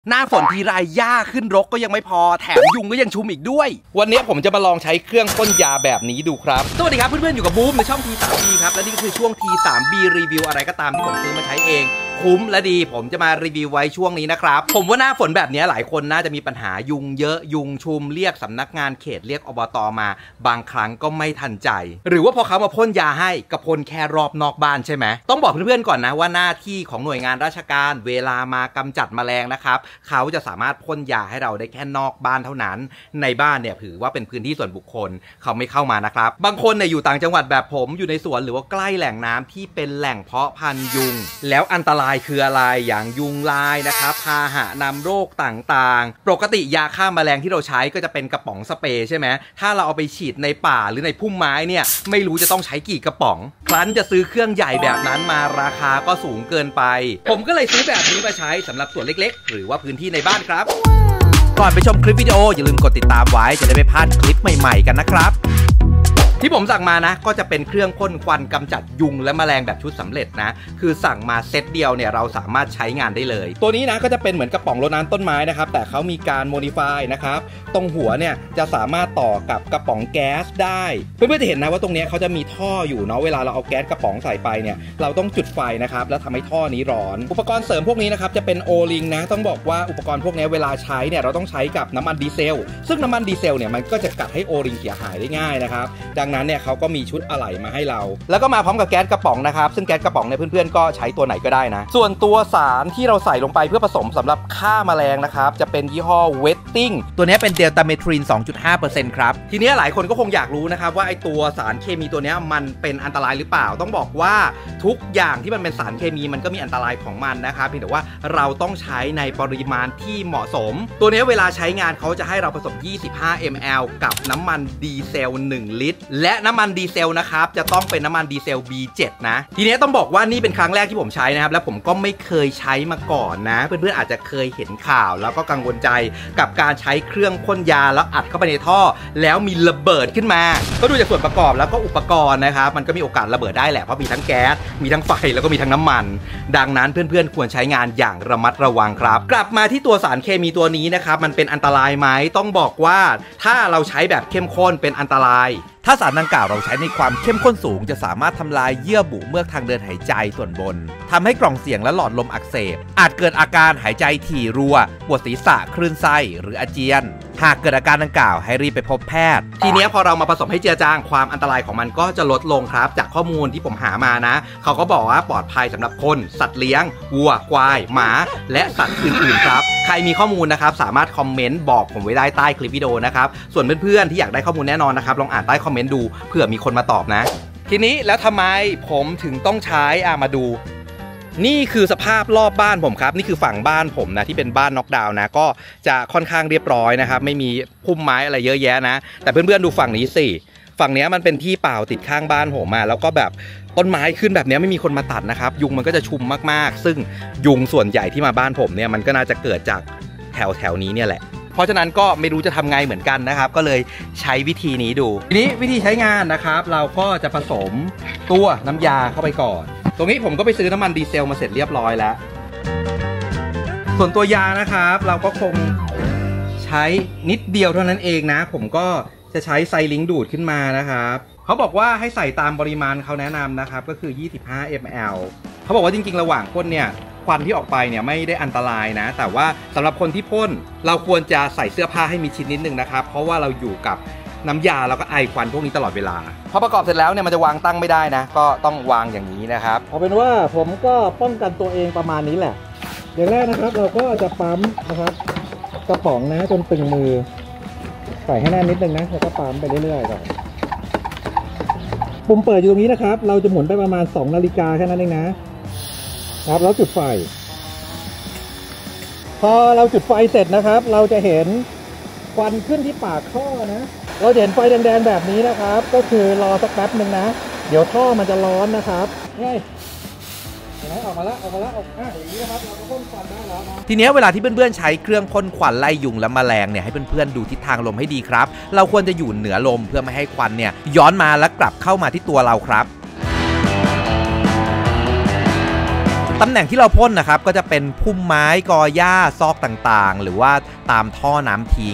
หน้าฝนทีไรหญ้าขึ้นรกก็ยังไม่พอแถมยุงก็ยังชุมอีกด้วยวันนี้ผมจะมาลองใช้เครื่องพ่นยาแบบนี้ดูครับสวัสดีครับเพื่อนๆอยู่กับบูมในช่อง T3B ครับและนี่ก็คือช่วง T3B รีวิวอะไรก็ตามที่ผมซื้อมาใช้เองคุ้มและดีผมจะมารีวิวไว้ช่วงนี้นะครับผมว่าหน้าฝนแบบนี้หลายคนน่าจะมีปัญหายุงเยอะยุงชุมเรียกสำนักงานเขตเรียกอบต.มาบางครั้งก็ไม่ทันใจหรือว่าพอเขามาพ่นยาให้ก็พ่นแค่รอบนอกบ้านใช่ไหมต้องบอกเพื่อนๆก่อนนะว่าหน้าที่ของหน่วยงานราชการเวลามากำจัดแมลงนะครับเขาจะสามารถพ่นยาให้เราได้แค่นอกบ้านเท่านั้นในบ้านเนี่ยถือว่าเป็นพื้นที่ส่วนบุคคลเขาไม่เข้ามานะครับบางคนเนี่ยอยู่ต่างจังหวัดแบบผมอยู่ในสวนหรือว่าใกล้แหล่งน้ำที่เป็นแหล่งเพาะพันธุ์ยุงแล้วอันตรายคืออะไรอย่างยุงลายนะครับพาหะนำโรคต่างๆปกติยาฆ่าแมลงที่เราใช้ก็จะเป็นกระป๋องสเปรย์ใช่ไหมถ้าเราเอาไปฉีดในป่าหรือในพุ่มไม้เนี่ยไม่รู้จะต้องใช้กี่กระป๋องครั้นจะซื้อเครื่องใหญ่แบบนั้นมาราคาก็สูงเกินไปผมก็เลยซื้อแบบนี้มาใช้สำหรับส่วนเล็กๆหรือว่าพื้นที่ในบ้านครับก่อนไปชมคลิปวิดีโออย่าลืมกดติดตามไว้จะได้ไม่พลาดคลิปใหม่ๆกันนะครับที่ผมสั่งมานะก็จะเป็นเครื่องพ่นควันกำจัดยุงและแมลงแบบชุดสำเร็จนะคือสั่งมาเซตเดียวเนี่ยเราสามารถใช้งานได้เลยตัวนี้นะก็จะเป็นเหมือนกระป๋องรดน้ำต้นไม้นะครับแต่เขามีการโมดิฟายนะครับตรงหัวเนี่ยจะสามารถต่อกับกระป๋องแก๊สได้เพื่อนๆจะเห็นนะว่าตรงนี้เขาจะมีท่ออยู่เนาะเวลาเราเอาแก๊สกระป๋องใส่ไปเนี่ยเราต้องจุดไฟนะครับแล้วทำให้ท่อนี้ร้อนอุปกรณ์เสริมพวกนี้นะครับจะเป็นโอลิงนะต้องบอกว่าอุปกรณ์พวกนี้เวลาใช้เนี่ยเราต้องใช้กับน้ำมันดีเซลซึ่งน้ำมันดีเซลเนี่ยมันก็จะกัดให้โอลิงเสียหายได้ง่ายนะครับดังนั้นเนี่ยเขาก็มีชุดอะไหล่มาให้เราแล้วก็มาพร้อมกับแก๊สกระป๋องนะครับซึ่งแก๊สกระป๋องเนี่ยเพื่อนๆก็ใช้ตัวไหนก็ได้นะส่วนตัวสารที่เราใส่ลงไปเพื่อผสมสำหรับฆ่าแมลงนะครับจะเป็นยี่ห้อเวตติ้งตัวนี้เป็นเดลตาเมทริน 2.5% ครับทีนี้หลายคนก็คงอยากรู้นะครับว่าไอตัวสารเคมีตัวนี้มันเป็นอันตรายหรือเปล่าต้องบอกว่าทุกอย่างที่มันเป็นสารเคมีมันก็มีอันตรายของมันนะครับเพียงแต่ว่าเราต้องใช้ในปริมาณที่เหมาะสมตัวนี้เวลาใช้งานเขาจะให้เราผสม25 ml กับน้ำมันดีเซล1 ลิตรและน้ำมันดีเซลนะครับจะต้องเป็นน้ำมันดีเซล B7 นะทีนี้ต้องบอกว่านี่เป็นครั้งแรกที่ผมใช้นะครับและผมก็ไม่เคยใช้มาก่อนนะเพื่อนๆอาจจะเคยเห็นข่าวแล้วก็กังวลใจกับการใช้เครื่องพ่นยาแล้วอัดเข้าไปในท่อแล้วมีระเบิดขึ้นมาก็ดูจากส่วนประกอบแล้วก็อุปกรณ์นะครับมันก็มีโอกาสระเบิดได้แหละเพราะมีทั้งแก๊สมีทั้งไฟแล้วก็มีทั้งน้ำมันดังนั้นเพื่อนๆควรใช้งานอย่างระมัดระวังครับกลับมาที่ตัวสารเคมีตัวนี้นะครับมันเป็นอันตรายไหมต้องบอกว่าถ้าเราใช้แบบเข้มข้นเป็นอันตรายถ้าสารดังกล่าวเราใช้ในความเข้มข้นสูงจะสามารถทำลายเยื่อบุเมือกทางเดินหายใจส่วนบนทำให้กล่องเสียงและหลอดลมอักเสบอาจเกิดอาการหายใจถี่รัวปวดศีรษะคลื่นไส้หรืออาเจียนหากเกิดอาการดังกล่าวให้รีบไปพบแพทย์ทีนี้พอเรามาผสมให้เจือจางความอันตรายของมันก็จะลดลงครับจากข้อมูลที่ผมหามานะเขาก็บอกว่าปลอดภัยสำหรับคนสัตว์เลี้ยงวัวควายหมาและสัตว์อื่นๆครับใครมีข้อมูลนะครับสามารถคอมเมนต์บอกผมไว้ได้ใต้คลิปวิดีโอนะครับส่วนเพื่อนๆที่อยากได้ข้อมูลแน่นอนนะครับลองอ่านใต้คอมเมนต์ดูเผื่อมีคนมาตอบนะทีนี้แล้วทำไมผมถึงต้องใช้มาดูนี่คือสภาพรอบบ้านผมครับนี่คือฝั่งบ้านผมนะที่เป็นบ้านน็อกดาวน์นะก็จะค่อนข้างเรียบร้อยนะครับไม่มีพุ่มไม้อะไรเยอะแยะนะแต่เพื่อนๆดูฝั่งนี้สิฝั่งนี้มันเป็นที่เปล่าติดข้างบ้านผมแล้วก็แบบต้นไม้ขึ้นแบบนี้ไม่มีคนมาตัดนะครับยุงมันก็จะชุมมากๆซึ่งยุงส่วนใหญ่ที่มาบ้านผมเนี่ยมันก็น่าจะเกิดจากแถวนี้เนี่ยแหละเพราะฉะนั้นก็ไม่รู้จะทำไงเหมือนกันนะครับก็เลยใช้วิธีนี้ดูทีนี้วิธีใช้งานนะครับเราก็จะผสมตัวน้ำยาเข้าไปก่อนตรงนี้ผมก็ไปซื้อน้ำมันดีเซลมาเสร็จเรียบร้อยแล้วส่วนตัวยานะครับเราก็คงใช้นิดเดียวเท่านั้นเองนะผมก็จะใช้ไซลิงค์ดูดขึ้นมานะครับเขาบอกว่าให้ใส่ตามปริมาณเขาแนะนำนะครับก็คือ25 ml เขาบอกว่าจริงๆระหว่างพ่นเนี่ยควันที่ออกไปเนี่ยไม่ได้อันตรายนะแต่ว่าสำหรับคนที่พ่นเราควรจะใส่เสื้อผ้าให้มีชิดนิดนึงนะครับเพราะว่าเราอยู่กับน้ำยาแล้วก็ไอควันพวกนี้ตลอดเวลาพอประกอบเสร็จแล้วเนี่ยมันจะวางตั้งไม่ได้นะก็ต้องวางอย่างนี้นะครับเอาเป็นว่าผมก็ป้องกันตัวเองประมาณนี้แหละอย่างแรกนะครับเราก็จะปั๊มนะครับกระป๋องนะจนตึงมือใส่ให้แน่นนิดนึงนะแล้วก็ปั๊มไปเรื่อยๆก่อนปุ่มเปิดอยู่ตรงนี้นะครับเราจะหมุนไปประมาณ2 นาฬิกาแค่นั้นเองนะครับแล้วจุดไฟพอเราจุดไฟเสร็จนะครับเราจะเห็นควันขึ้นที่ปากท่อนะเราเห็นไฟแดงๆแบบนี้นะครับก็คือรอสักแป๊บหนึ่งนะเดี๋ยวท่อมันจะร้อนนะครับนี่ออกมาแล้วอย่างนี้นะครับเราก็พ่นควันได้แล้วนะทีนี้เวลาที่เพื่อนๆใช้เครื่องพ่นควันไล่ยุงและแมลงเนี่ยให้เพื่อนๆดูทิศทางลมให้ดีครับเราควรจะอยู่เหนือลมเพื่อไม่ให้ควันเนี่ยย้อนมาและกลับเข้ามาที่ตัวเราครับตำแหน่งที่เราพ่นนะครับก็จะเป็นพุ่มไม้กอหญ้าซอกต่างๆหรือว่าตามท่อน้ำทิ้ง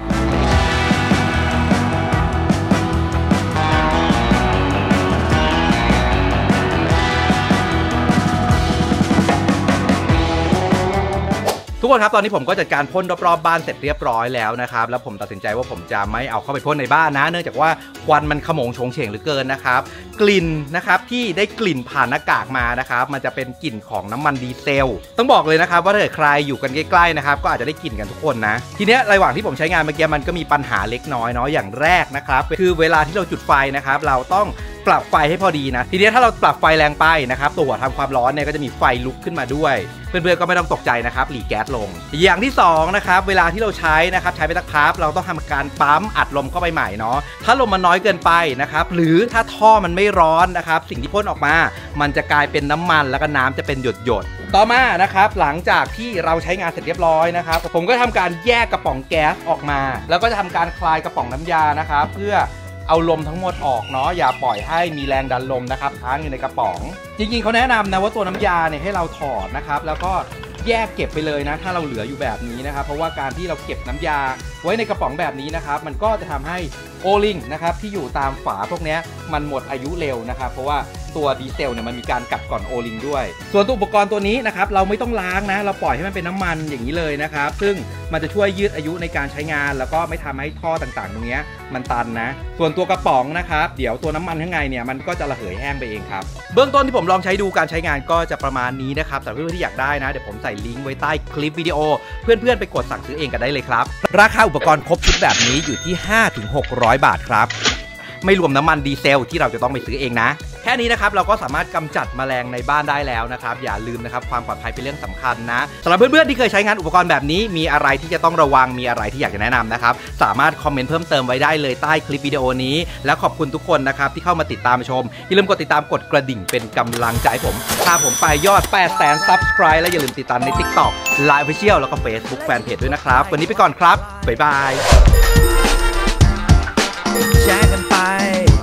ทุกคนครับตอนนี้ผมก็จัดการพ่นรอบๆบ้านเสร็จเรียบร้อยแล้วนะครับแล้วผมตัดสินใจว่าผมจะไม่เอาเข้าไปพ่นในบ้านนะเนื่องจากว่าควันมันขโมงโฉงเฉงเหลือเกินนะครับกลิ่นนะครับที่ได้กลิ่นผ่านหน้ากากมานะครับมันจะเป็นกลิ่นของน้ำมันดีเซลต้องบอกเลยนะครับว่าถ้าเกิดใครอยู่กันใกล้ๆนะครับก็อาจจะได้กลิ่นกันทุกคนนะทีเนี้ยระหว่างที่ผมใช้งานเมื่อกี้มันก็มีปัญหาเล็กน้อยเนาะอย่างแรกนะครับคือเวลาที่เราจุดไฟนะครับเราต้องปรับไฟให้พอดีนะทีนี้ถ้าเราปรับไฟแรงไปนะครับตัวหัวทำความร้อนเนี่ยก็จะมีไฟลุกขึ้นมาด้วยเพื่อนๆก็ไม่ต้องตกใจนะครับหลีแก๊สลงอย่างที่2นะครับเวลาที่เราใช้นะครับใช้ไปสักพักเราต้องทำการปั๊มอัดลมเข้าไปใหม่เนาะถ้าลมมันน้อยเกินไปนะครับหรือถ้าท่อมันไม่ร้อนนะครับสิ่งที่พ่นออกมามันจะกลายเป็นน้ำมันแล้วก็น้ำจะเป็นหยดๆต่อมานะครับหลังจากที่เราใช้งานเสร็จเรียบร้อยนะครับผมก็ทำการแยกกระป๋องแก๊สออกมาแล้วก็จะทำการคลายกระป๋องน้ำยานะครับเพื่อเอาลมทั้งหมดออกเนาะอย่าปล่อยให้มีแรงดันลมนะครับค้างอยู่ในกระป๋องจริงๆเขาแนะนำนะว่าตัวน้ำยาเนี่ยให้เราถอดนะครับแล้วก็แยกเก็บไปเลยนะถ้าเราเหลืออยู่แบบนี้นะครับเพราะว่าการที่เราเก็บน้ำยาไว้ในกระป๋องแบบนี้นะครับมันก็จะทำให้โอลิงนะครับที่อยู่ตามฝาพวกนี้มันหมดอายุเร็วนะครับเพราะว่าตัวดีเซลเนี่ยมันมีการกัดก่อนโอลิงด้วยส่วนตัวอุปกรณ์ตัวนี้นะครับเราไม่ต้องล้างนะเราปล่อยให้มันเป็นน้ำมันอย่างนี้เลยนะครับซึ่งมันจะช่วยยืดอายุในการใช้งานแล้วก็ไม่ทำให้ท่อต่างๆตรงนี้มันตันนะส่วนตัวกระป๋องนะครับเดี๋ยวตัวน้ำมันข้างในเนี่ยมันก็จะระเหยแห้งไปเองครับเบื้องต้นที่ผมลองใช้ดูการใช้งานก็จะประมาณนี้นะครับสำหรับเพื่อนๆที่อยากได้นะเดี๋ยวผมใส่ลิงก์ไว้ใต้คลิปวิดีโอเพื่อนๆไปกดสั่งซื้อเองกันได้เลยครับราคาอุปกรณ์ครบชุดแบบนี้อยู่ที่ 5-600 บาทครับไม่รวมน้ำมันดีเซลที่เราจะต้องไปซื้อเองนะแค่นี้นะครับเราก็สามารถกำจัดแมลงในบ้านได้แล้วนะครับอย่าลืมนะครับความปลอดภัยเป็นเรื่องสำคัญนะสำหรับเพื่อนๆที่เคยใช้งานอุปกรณ์แบบนี้มีอะไรที่จะต้องระวังมีอะไรที่อยากจะแนะนำนะครับสามารถคอมเมนต์เพิ่มเติมไว้ได้เลยใต้คลิปวิดีโอนี้และขอบคุณทุกคนนะครับที่เข้ามาติดตามชมอย่าลืมกดติดตามกดกระดิ่งเป็นกำลังใจให้ผมพาผมไปยอด 800,000 Subscribe และอย่าลืมติดตามใน TikTok Line Official แล้วก็ Facebook Fanpage ด้วยนะครับวันนี้ไปก่อนครับบ๊ายบายแชร์กันไป